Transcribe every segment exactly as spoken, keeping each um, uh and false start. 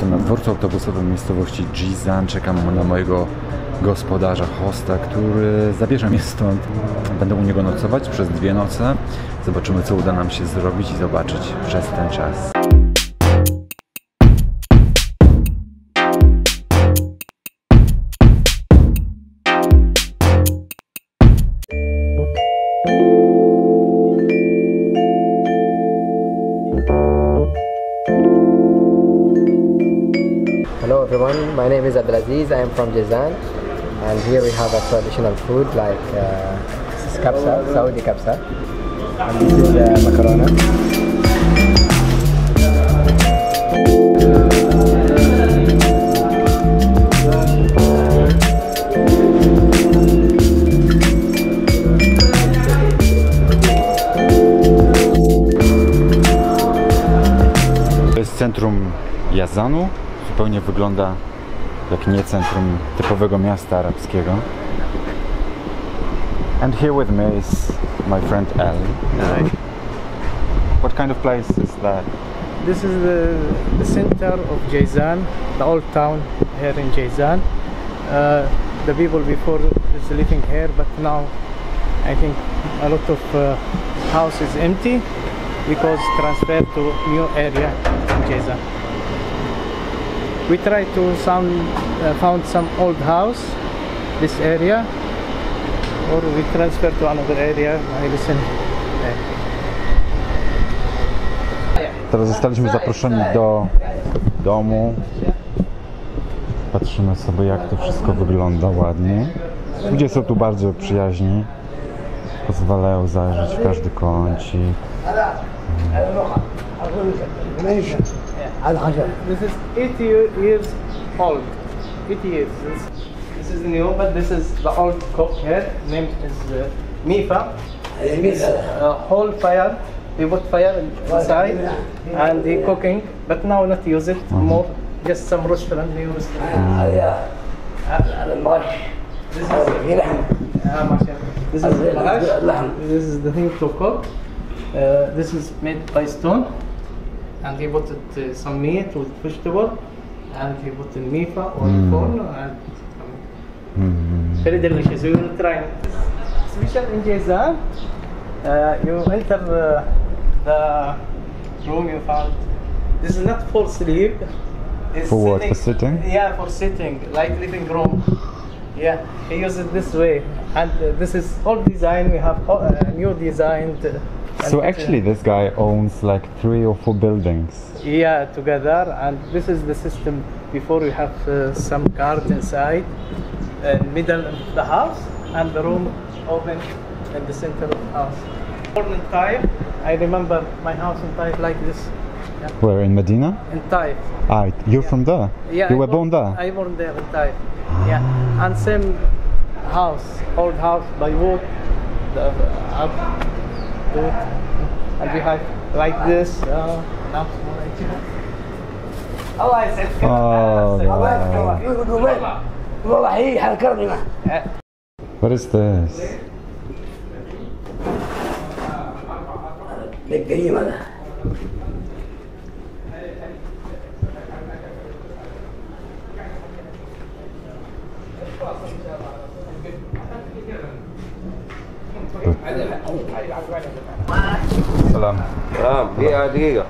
Jestem na dworcu autobusowym w miejscowości Jizan. Czekam na mojego gospodarza, hosta, który zabierze mnie stąd. Będę u niego nocować przez dwie noce. Zobaczymy, co uda nam się zrobić i zobaczyć przez ten czas. Hello everyone, my name is Abdulaziz. I am from Jizan, and here we have a traditional food like uh, this is kabsa, Saudi kabsa, and this is uh, macarona. To jest centrum Jazanu. Zupełnie wygląda jak nie centrum typowego miasta arabskiego. And here with me is my friend Ali. Hi. What kind of place is that? This is the, the center of Jizan, the old town here in Jizan. Uh, the people before is living here, but now I think a lot of uh, house is empty because transferred to new area in Jizan. We try to some uh, found some old house this area, or we transfer to another area. I listen. Teraz zostaliśmy zaproszeni do domu. Patrzymy sobie, jak to wszystko wygląda ładnie. Ludzie są tu bardzo przyjaźni. Pozwalają zajrzeć w każdy kącik. This is eighty years old. eighty years. This, this is new, but this is the old cook here. Name is uh, Mifa. It's a whole fire. They put fire inside and they cooking, but now not use it more. Just some restaurant they use. This is this is this is the thing to cook. Uh, this is made by stone. And he put it, uh, some meat with vegetable, and he put in mifa or mm. corn, and um, mm. very delicious. We will try it. Special in Jizan, uh, you enter uh, the room you found. This is not for sleep. It's for what? For sitting? Yeah, for sitting, like living room. Yeah, he uses it this way, and uh, this is all design. We have uh, new designed. Uh, So actually this guy owns like three or four buildings. Yeah, together, and this is the system. Before we have uh, some cars inside, in middle of the house, and the room open in the center of the house. Born in Taif, I remember my house in Taif like this. Yeah. Where, in Medina? In Taif. Ah, you're Yeah. from there? Yeah, You I were born there? I born there in Taif. Yeah, and same house, old house by wood, the uh, up. And we have like this. Uh, Allah is it. Oh, what is this? سلام سلام دقيقة دقيقة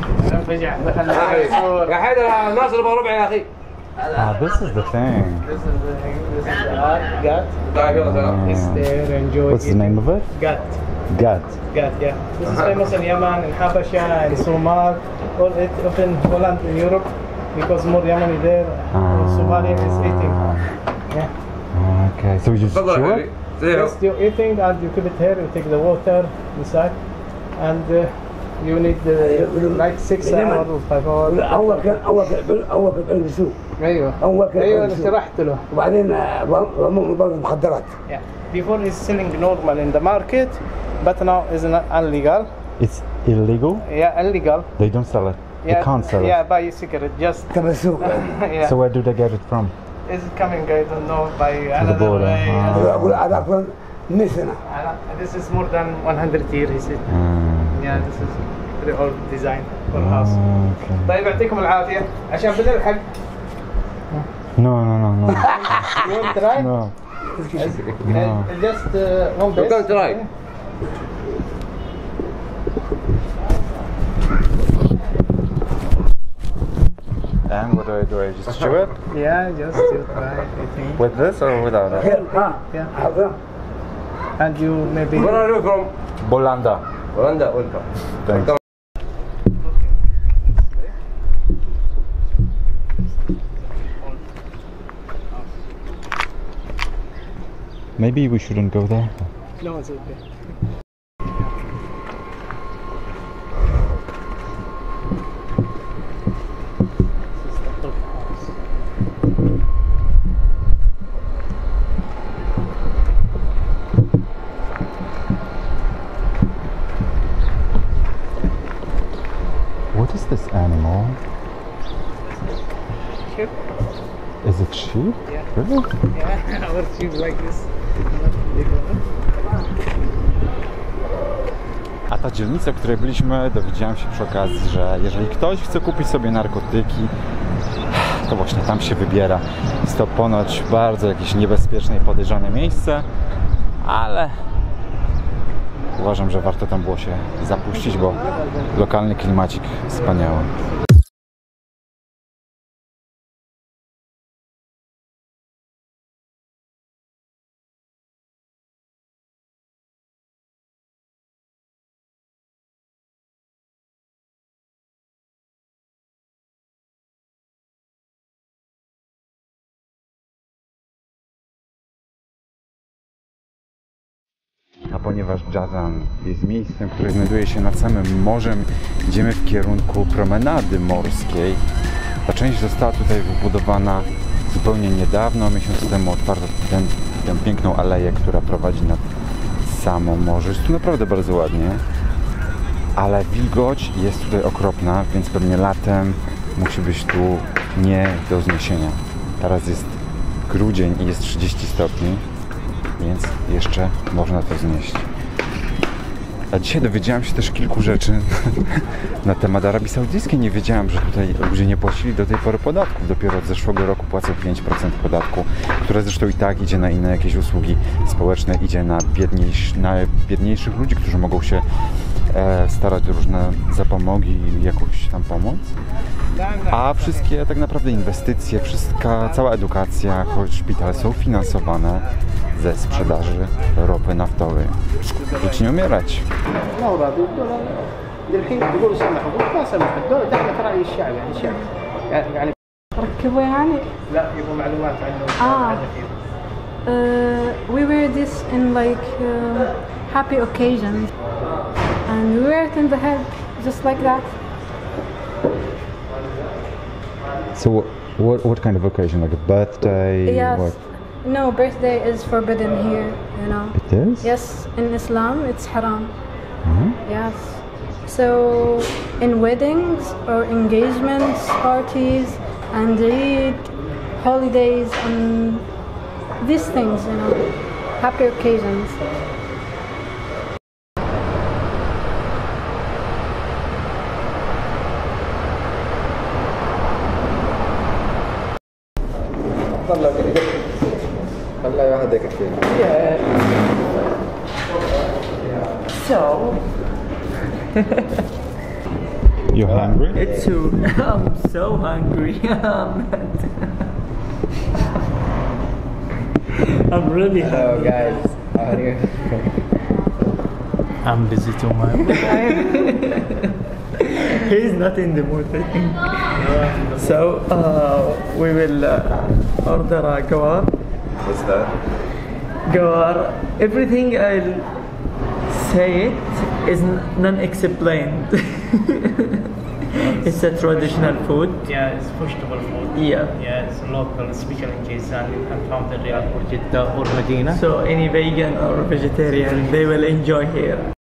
يا حيدر الناس اللي بربع يا أخي. Ah, this is the thing. This is the this is the art, gut. It's there, enjoy. What's the name of it? Gut. Gut. Gut, yeah. This is famous in Yemen, in Habasha, in Somal, all it often Holland in Europe, because more Yemeni there. Ah. Somalia is eating. Yeah. Okay, so we just chew it? Yes, you're eating and you keep it here. You take the water inside, and uh, you need uh, like six hours or five hours. أول كان أول كان أول كان بالسوق. أيوه. أول كان أيوه اللي شرحت له. وبعدين هم برضه مخدرات. Yeah. Before is selling normal in the market, but now is not illegal. It's illegal? Yeah, illegal. They don't sell it. Yeah, they can't sell yeah, it. Yeah, buy a cigarette just. بالسوق. Yeah. So where do they get it from? Is it coming? I don't know. By another border. way. Ah. أقول هذا أكثر من سنة. This is more than one hundred years. He said. Mm. Yeah, this is very old design. والحاصل. طيب يعطيكم العافيه عشان بنلحق. No, no, no, no. You want to try? No. And just uh, one bit. You can try. And what do I do? I just chew it? Yeah, just you try. I think. With this or without it? Yeah. And you maybe. Where are you from? Bolanda. Rwanda. Welcome. Thanks. Maybe we shouldn't go there. No, it's okay. What is this animal? Sheep. Is it sheep? Yeah. Really? Yeah, our sheep like this. A ta dzielnica, w której byliśmy, dowiedziałem się przy okazji, że jeżeli ktoś chce kupić sobie narkotyki, to właśnie tam się wybiera. Jest to ponoć bardzo jakieś niebezpieczne i podejrzane miejsce, ale uważam, że warto tam było się zapuścić, bo lokalny klimacik wspaniały. A ponieważ Jazan jest miejscem, które znajduje się nad samym morzem, idziemy w kierunku promenady morskiej. Ta część została tutaj wybudowana zupełnie niedawno, miesiąc temu otwarto ten, tę piękną aleję, która prowadzi nad samo morze. Jest tu naprawdę bardzo ładnie, ale wilgoć jest tutaj okropna, więc pewnie latem musi być tu nie do zniesienia. Teraz jest grudzień i jest trzydzieści stopni. Więc jeszcze można to znieść. A dzisiaj dowiedziałem się też kilku rzeczy na temat Arabii Saudyjskiej. Nie wiedziałem, że tutaj ludzie nie płacili do tej pory podatków. Dopiero od zeszłego roku płacą pięć procent podatku, które zresztą i tak idzie na inne jakieś usługi społeczne, idzie na, biedniejsz, na biedniejszych ludzi, którzy mogą się e, starać o różne zapomogi i jakąś tam pomoc. A wszystkie tak naprawdę inwestycje, wszystka, cała edukacja, choć szpitale są finansowane ze sprzedaży ropy naftowej. Żyć nie umierać. ما راضي الدولار للحين تقول سمحوا ما سمحوا الدولار دخلت رأي الشعب يعني الشعب يعني ركبوا يعني لا يبغوا معلومات عنه آه. عنه فيه. uh, we wear this in like uh, happy occasions and we wear it in the head just like that. So what, what kind of occasion? Like a birthday? Yes. What? No, birthday is forbidden here, you know. It is? Yes, in Islam it's haram. Mhm. Yes. So in weddings or engagements, parties and Eid, holidays and these things, you know, happy occasions. خلي واحد يكفي. So, You're hungry? it's too, I'm so hungry. I'm really Hello hungry. guys, how are you? I'm busy too much. He's not in the mood, I think. So, uh, we will uh, order a gawar. What's that? Gawar, everything I'll say it is non-explained. It's a traditional food. Yeah, it's vegetable food. Yeah. Yeah, it's local, especially in Jizan. You can find in Riyadh or Jeddah or Medina. So any vegan or vegetarian, they will enjoy here.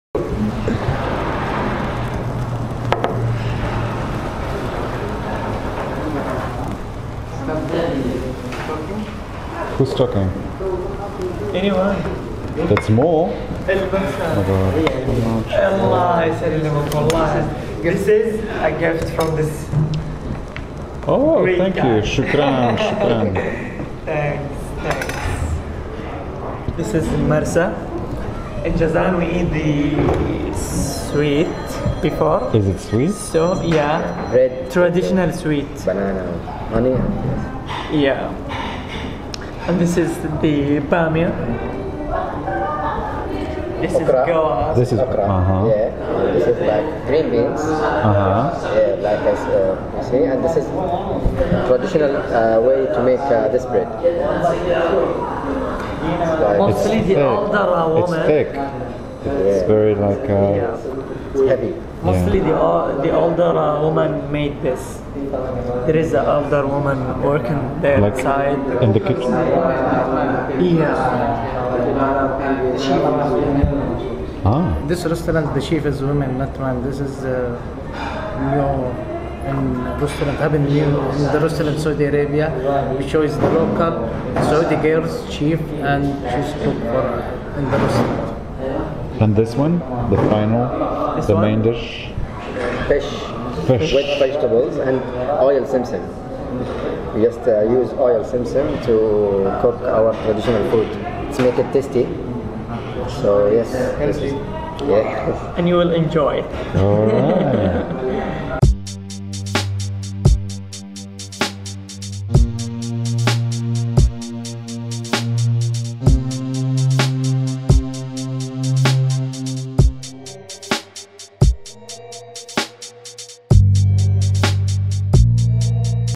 Who's talking? Anyone? That's more. البشر Oh God. الله يسلمك والله This is a gift from this. Oh, Great thank guy. you. Shukran, shukran. Thanks, thanks. This is Marsa. In Jazan, we eat the sweet before. Is it sweet? So, yeah, Bread, traditional sweet. banana, honey. Yeah. And this is the bamia. This Okra. is gawa. This is Okra. uh-huh. Yeah. This is like green beans. Uh-huh. Yeah, like as uh, you see, and this is traditional uh, way to make uh, this bread. Like, Mostly the older uh, It's woman. thick. It's yeah, very like uh, Yeah. it's heavy. Mostly the o- the older uh, woman made this. There is an older woman working there like inside. in the kitchen. Yeah. Ah. This restaurant, the chef is women, not man. This is uh, new in restaurant, having new in the restaurant Saudi Arabia, which shows the local Saudi girls, chief, and she's cook for uh, in the restaurant. And this one, the final, This the one? main dish. Fish, Fish. wet vegetables, and oil simsim. We just uh, use oil simsim to cook our traditional food. To make it tasty. So yes, this is- yeah. And you will enjoy it. All right.